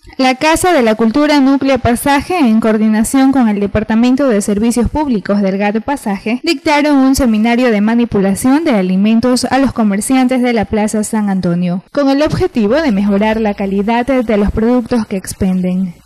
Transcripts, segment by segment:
La Casa de la Cultura Núcleo Pasaje, en coordinación con el Departamento de Servicios Públicos del GAT Pasaje, dictaron un seminario de manipulación de alimentos a los comerciantes de la Plaza San Antonio, con el objetivo de mejorar la calidad de los productos que expenden.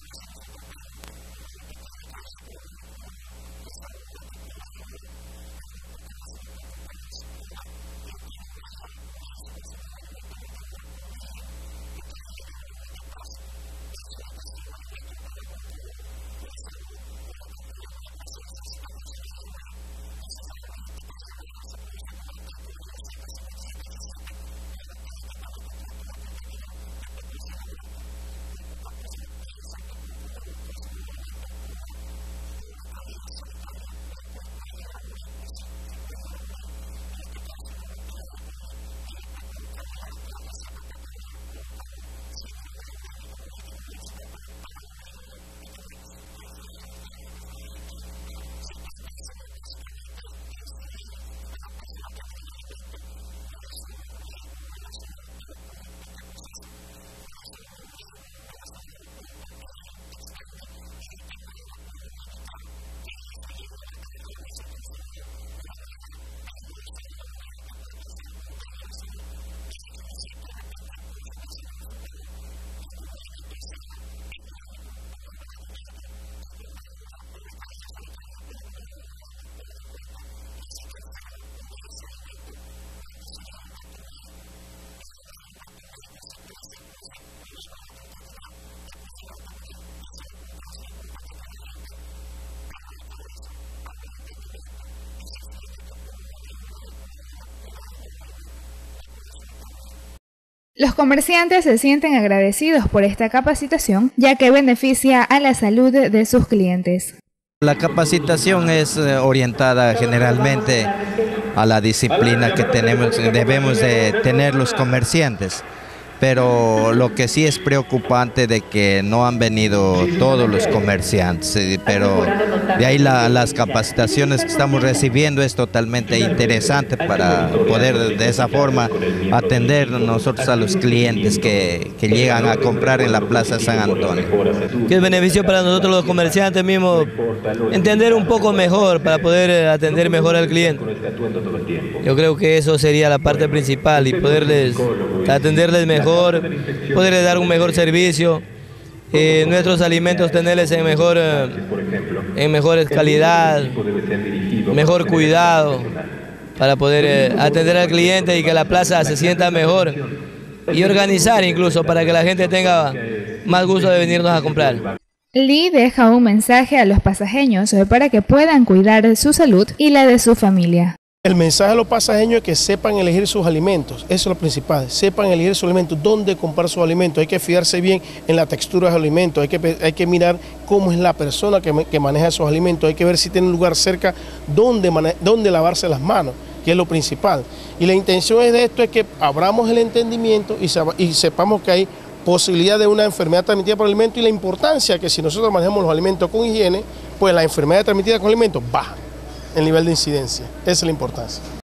Los comerciantes se sienten agradecidos por esta capacitación, ya que beneficia a la salud de sus clientes. La capacitación es orientada generalmente a la disciplina que debemos de tener los comerciantes, pero lo que sí es preocupante de que no han venido todos los comerciantes, pero de ahí las capacitaciones que estamos recibiendo es totalmente interesante para poder de esa forma atender nosotros a los clientes que llegan a comprar en la Plaza San Antonio. Que es beneficio para nosotros los comerciantes mismos, entender un poco mejor para poder atender mejor al cliente. Yo creo que eso sería la parte principal y poderles atenderles mejor, poderles dar un mejor servicio, nuestros alimentos tenerles en mejor calidad, mejor cuidado, para poder atender al cliente y que la plaza se sienta mejor y organizar incluso para que la gente tenga más gusto de venirnos a comprar. Lee deja un mensaje a los pasajeños para que puedan cuidar su salud y la de su familia. El mensaje a los pasajeños es que sepan elegir sus alimentos, eso es lo principal, sepan elegir sus alimentos, dónde comprar sus alimentos, hay que fijarse bien en la textura de los alimentos, hay que mirar cómo es la persona que maneja esos alimentos, hay que ver si tiene un lugar cerca donde lavarse las manos, que es lo principal. Y la intención de esto es que abramos el entendimiento y sepamos que hay posibilidad de una enfermedad transmitida por alimentos y la importancia que si nosotros manejamos los alimentos con higiene, pues la enfermedad transmitida con alimentos baja el nivel de incidencia. Esa es la importancia.